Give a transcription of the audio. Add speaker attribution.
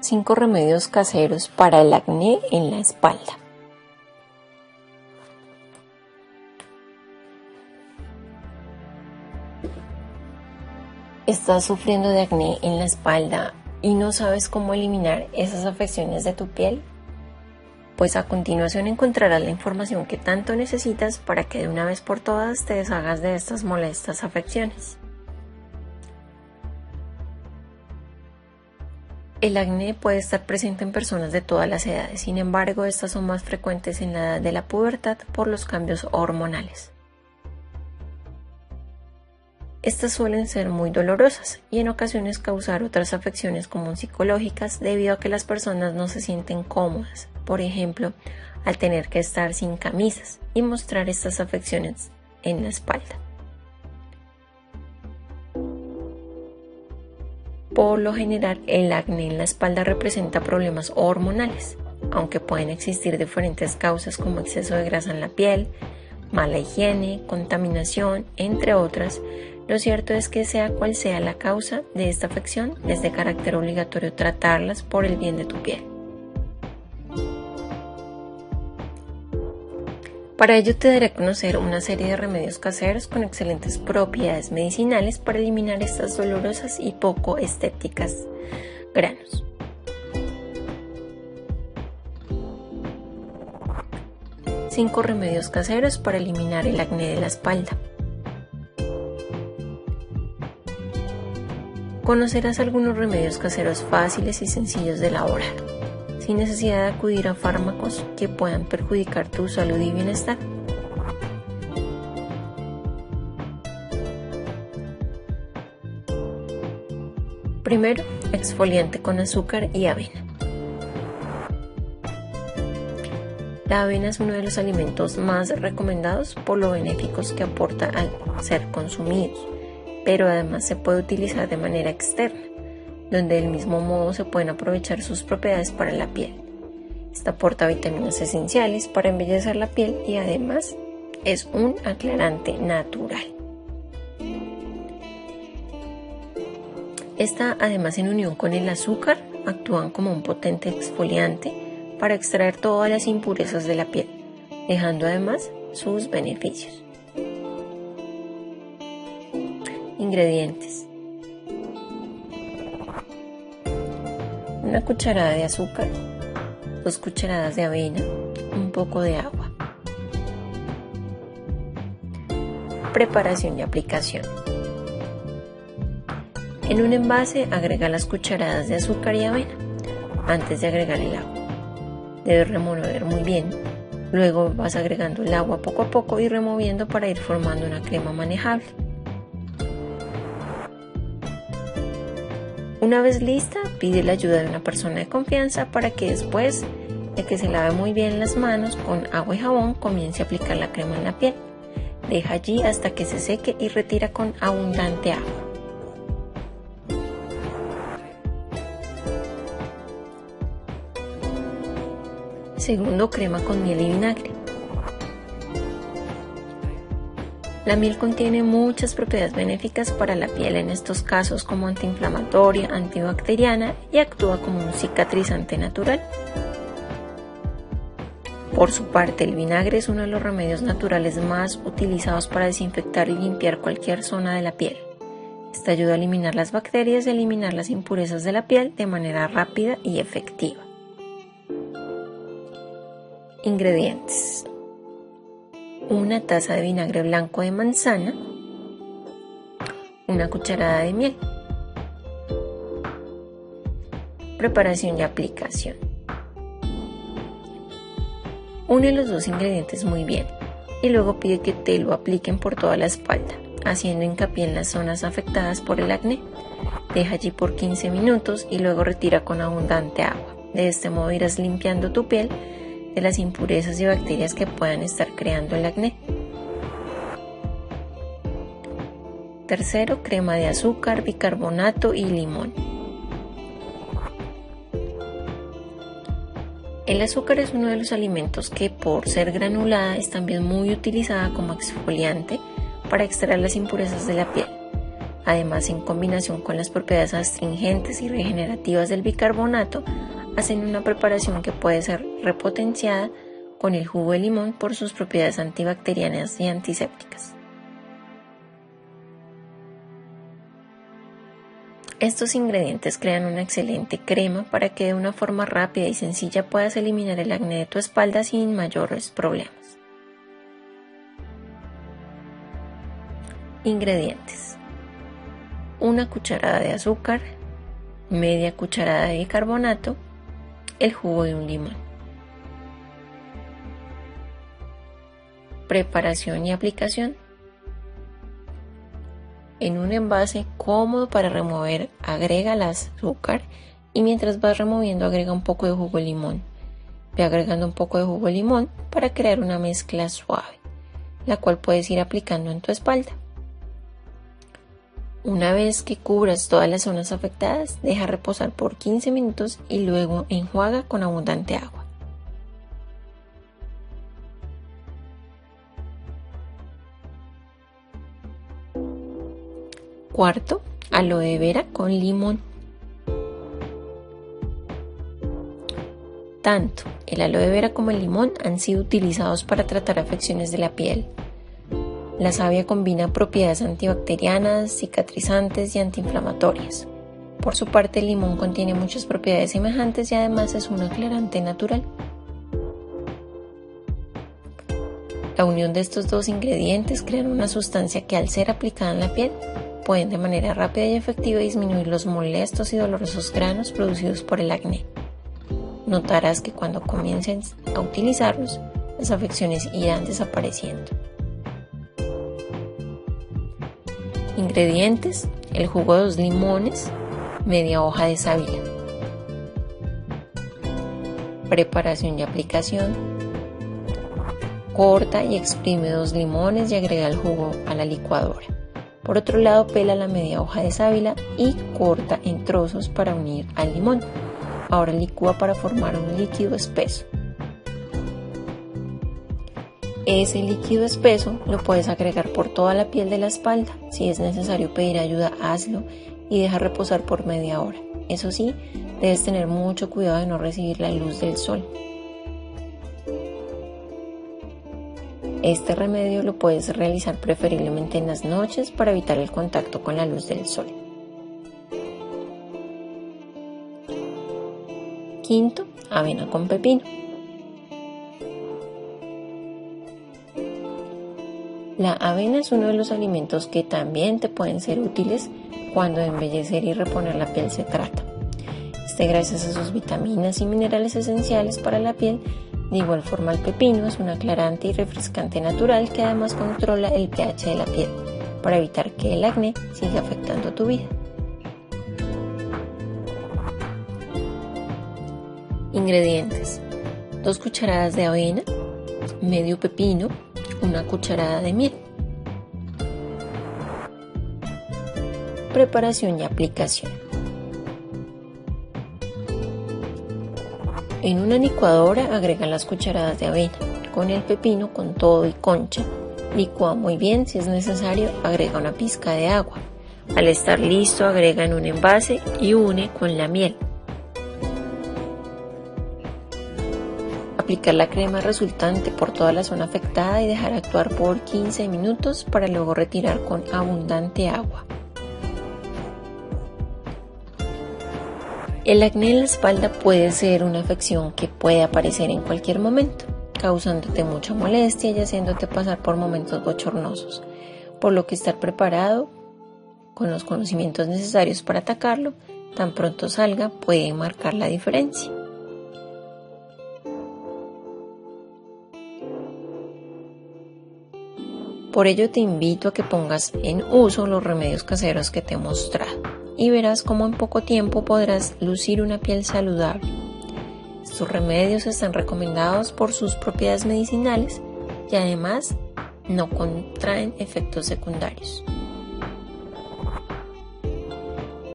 Speaker 1: 5 remedios caseros para el acné en la espalda. ¿Estás sufriendo de acné en la espalda y no sabes cómo eliminar esas afecciones de tu piel? Pues a continuación encontrarás la información que tanto necesitas para que de una vez por todas te deshagas de estas molestas afecciones. El acné puede estar presente en personas de todas las edades, sin embargo, estas son más frecuentes en la edad de la pubertad por los cambios hormonales. Estas suelen ser muy dolorosas y en ocasiones causar otras afecciones como psicológicas debido a que las personas no se sienten cómodas, por ejemplo, al tener que estar sin camisas y mostrar estas afecciones en la espalda. Por lo general, el acné en la espalda representa problemas hormonales, aunque pueden existir diferentes causas como exceso de grasa en la piel, mala higiene, contaminación, entre otras. Lo cierto es que sea cual sea la causa de esta afección, es de carácter obligatorio tratarlas por el bien de tu piel. Para ello te daré a conocer una serie de remedios caseros con excelentes propiedades medicinales para eliminar estas dolorosas y poco estéticas granos. Cinco remedios caseros para eliminar el acné de la espalda. Conocerás algunos remedios caseros fáciles y sencillos de elaborar, sin necesidad de acudir a fármacos que puedan perjudicar tu salud y bienestar. Primero, exfoliante con azúcar y avena. La avena es uno de los alimentos más recomendados por lo benéficos que aporta al ser consumidos, pero además se puede utilizar de manera externa, donde del mismo modo se pueden aprovechar sus propiedades para la piel. Esta aporta vitaminas esenciales para embellecer la piel y además es un aclarante natural. Esta, además en unión con el azúcar, actúan como un potente exfoliante para extraer todas las impurezas de la piel, dejando además sus beneficios. Ingredientes: una cucharada de azúcar, 2 cucharadas de avena, un poco de agua. Preparación y aplicación. En un envase agrega las cucharadas de azúcar y avena antes de agregar el agua. Debes remover muy bien, luego vas agregando el agua poco a poco y removiendo para ir formando una crema manejable. Una vez lista, pide la ayuda de una persona de confianza para que después de que se lave muy bien las manos con agua y jabón, comience a aplicar la crema en la piel. Deja allí hasta que se seque y retira con abundante agua. Segundo, crema con miel y vinagre. La miel contiene muchas propiedades benéficas para la piel en estos casos como antiinflamatoria, antibacteriana y actúa como un cicatrizante natural. Por su parte, el vinagre es uno de los remedios naturales más utilizados para desinfectar y limpiar cualquier zona de la piel. Esta ayuda a eliminar las bacterias y a eliminar las impurezas de la piel de manera rápida y efectiva. Ingredientes: una taza de vinagre blanco de manzana, una cucharada de miel. Preparación y aplicación. Une los dos ingredientes muy bien y luego pide que te lo apliquen por toda la espalda, haciendo hincapié en las zonas afectadas por el acné. Deja allí por 15 minutos y luego retira con abundante agua. De este modo irás limpiando tu piel de las impurezas y bacterias que puedan estar creando el acné. Tercero, crema de azúcar, bicarbonato y limón. El azúcar es uno de los alimentos que, por ser granulada, es también muy utilizada como exfoliante para extraer las impurezas de la piel. Además, en combinación con las propiedades astringentes y regenerativas del bicarbonato, hacen una preparación que puede ser repotenciada con el jugo de limón por sus propiedades antibacterianas y antisépticas. Estos ingredientes crean una excelente crema para que de una forma rápida y sencilla puedas eliminar el acné de tu espalda sin mayores problemas. Ingredientes: 1 cucharada de azúcar, media cucharada de bicarbonato, el jugo de un limón. Preparación y aplicación: en un envase cómodo para remover, agrega el azúcar y mientras vas removiendo agrega un poco de jugo de limón. Ve agregando un poco de jugo de limón para crear una mezcla suave, la cual puedes ir aplicando en tu espalda. Una vez que cubras todas las zonas afectadas, deja reposar por 15 minutos y luego enjuaga con abundante agua. Cuarto, aloe vera con limón. Tanto el aloe vera como el limón han sido utilizados para tratar afecciones de la piel. La savia combina propiedades antibacterianas, cicatrizantes y antiinflamatorias. Por su parte, el limón contiene muchas propiedades semejantes y además es un aclarante natural. La unión de estos dos ingredientes crean una sustancia que al ser aplicada en la piel pueden de manera rápida y efectiva disminuir los molestos y dolorosos granos producidos por el acné. Notarás que cuando comiences a utilizarlos, las afecciones irán desapareciendo. Ingredientes: el jugo de 2 limones, media hoja de sábila. Preparación y aplicación: corta y exprime 2 limones y agrega el jugo a la licuadora. Por otro lado, pela la media hoja de sábila y corta en trozos para unir al limón. Ahora licúa para formar un líquido espeso. Ese líquido espeso lo puedes agregar por toda la piel de la espalda. Si es necesario pedir ayuda, hazlo y deja reposar por media hora. Eso sí, debes tener mucho cuidado de no recibir la luz del sol. Este remedio lo puedes realizar preferiblemente en las noches para evitar el contacto con la luz del sol. Quinto, avena con pepino. La avena es uno de los alimentos que también te pueden ser útiles cuando de embellecer y reponer la piel se trata. Gracias a sus vitaminas y minerales esenciales para la piel. De igual forma, el pepino es un aclarante y refrescante natural que además controla el pH de la piel para evitar que el acné siga afectando tu vida. Ingredientes: 2 cucharadas de avena, medio pepino, 1 cucharada de miel. Preparación y aplicación: en una licuadora agrega las cucharadas de avena, con el pepino con todo y concha. Licúa muy bien, si es necesario agrega una pizca de agua. Al estar listo agrega en un envase y une con la miel. Aplicar la crema resultante por toda la zona afectada y dejar actuar por 15 minutos para luego retirar con abundante agua. El acné en la espalda puede ser una afección que puede aparecer en cualquier momento, causándote mucha molestia y haciéndote pasar por momentos bochornosos, por lo que estar preparado con los conocimientos necesarios para atacarlo, tan pronto salga, puede marcar la diferencia. Por ello te invito a que pongas en uso los remedios caseros que te he mostrado y verás cómo en poco tiempo podrás lucir una piel saludable. Estos remedios están recomendados por sus propiedades medicinales y además no contraen efectos secundarios.